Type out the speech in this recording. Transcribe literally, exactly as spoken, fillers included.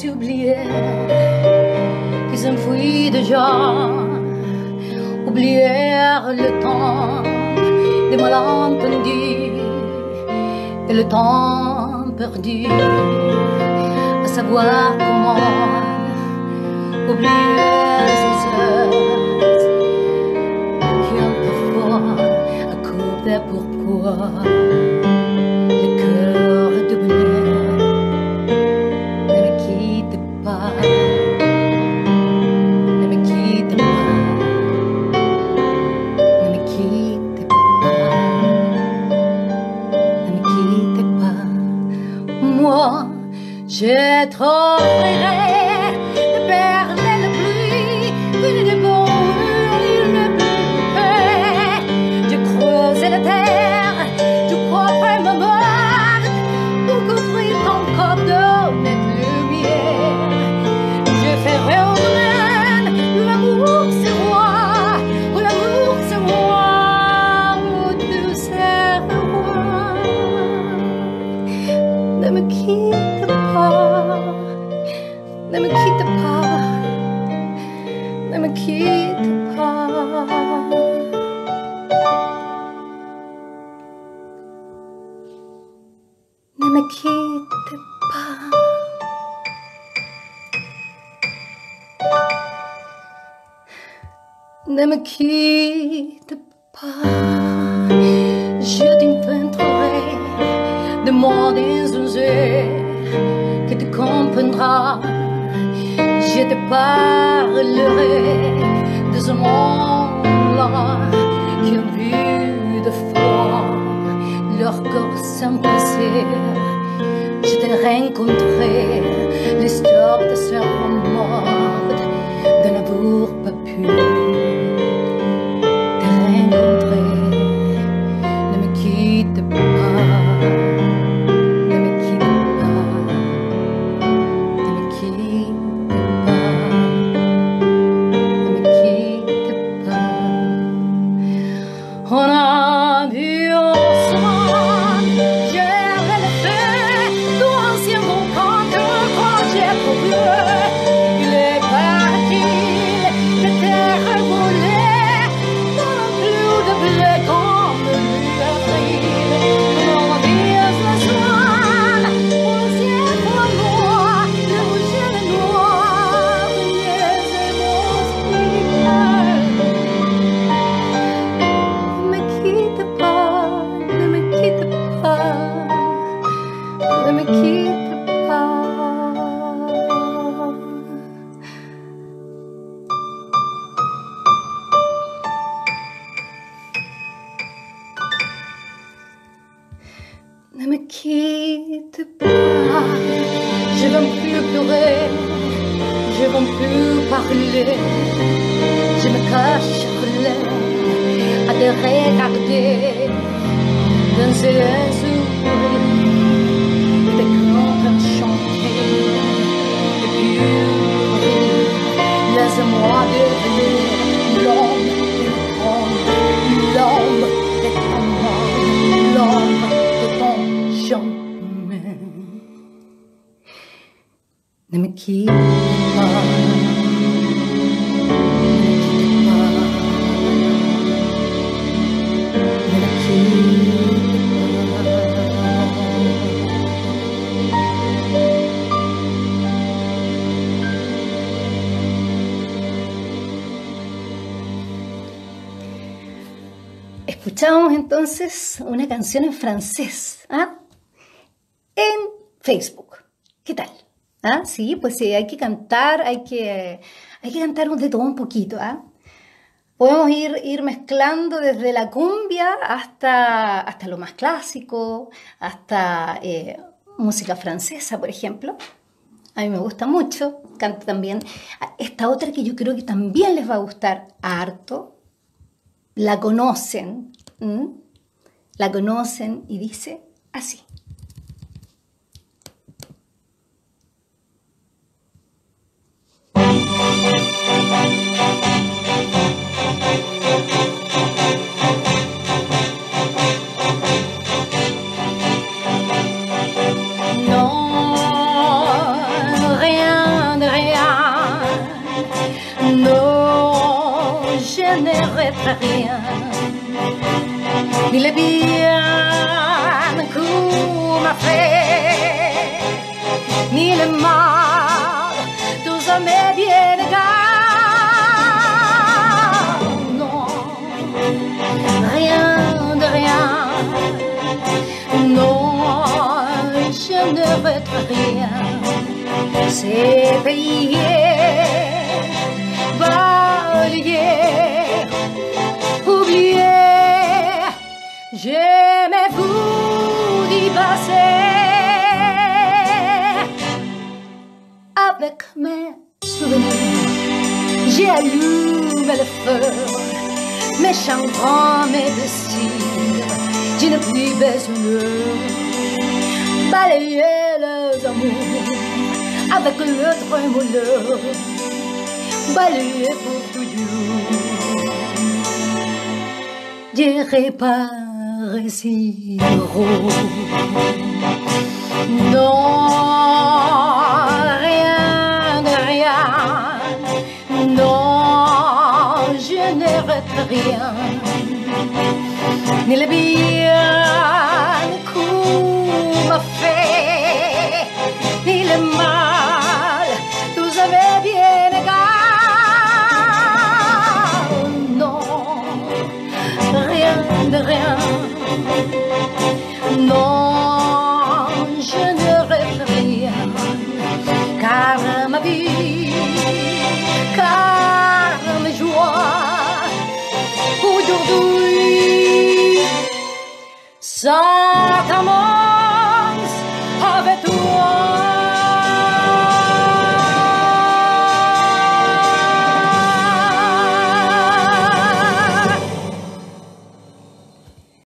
oubliés qui s'enfuient déjà, oublièrent le temps des malentendus et le temps perdu, à savoir comment oublier ces heures qui ont parfois accordé pourquoi le cœur de bonheur. Ne me quitte pas, ne me quitte pas, ne me quitte pas, ne me quitte pas. Moi, je t'offrirai de perles et de pluie, une de bonheur, une pluie. Je creusais la terre, je couvrais ma mort pour couvrir ton corps de notre lumière. Je ferai au monde l'amour c'est moi, l'amour c'est moi, tu sais moi. Ne me quitte pas, ne me quitte pas, ne me quitte pas. Ne me quitte pas. Ne me quitte pas. Je t'inventerai de mots insensés que tu comprendras. Je te parlerai de ce monde-là qui ont vu de fois leur corps s'embrasser. Je te rencontrerai l'histoire de ce remords de n'avoir pas pu te rencontrer. Ne me quitte pas, ne me quitte pas, ne me quitte pas, ne me quitte pas. On a vu ensemble, j'ai relevé d'anciens volcans que quand j'ai trouvé, il est parti, le terre brûlée, dans plus de blé comme lui avril. Mon Dieu, la soie, au ciel pour moi, le rouge et le noir, les émotions. Ne me quitte pas, ne me quitte pas, ne me quitte pas. Ne me quitte pas, je ne veux plus pleurer, je ne veux plus parler, je me cacherai à te regarder, danser un sourire, et te canter chanter, et puis laisse-moi devenir l'homme de ton, l'homme de ton monde, l'homme de ton chemin. Ne me quitte pas, ne me quitte pas. Escuchamos entonces una canción en francés, ¿ah? En Facebook. ¿Qué tal? ¿Ah? Sí, pues sí, hay que cantar, hay que, hay que cantar de todo un poquito, ¿ah? Podemos ir, ir mezclando desde la cumbia hasta, hasta lo más clásico, hasta eh, música francesa, por ejemplo. A mí me gusta mucho, canto también. Esta otra que yo creo que también les va a gustar harto, la conocen, ¿m? La conocen y dice así. Non, rien Non, je ne regrette rien, ni le bien qu'on m'a fait, ni le mal, tout ça m'est bien égal. Non, rien de rien, non, je ne regrette rien, c'est payé, balayé, oublié. J'aimais-vous d'y passer avec mes souvenirs. J'ai allumé le feu, mes chagrins, mes blessures. Je n'ai plus besoin de balayer les amours avec le trémolo, balayer pour toujours. J'ai réparé si gros. Non, rien de rien. Non, je ne regrette rien. Ni le bien qu'on m'a fait, ni le mal, tout ça m'est bien égal. Non, rien de rien. Non, je ne rêve rien, car ma vie, car mes joies, aujourd'hui, ça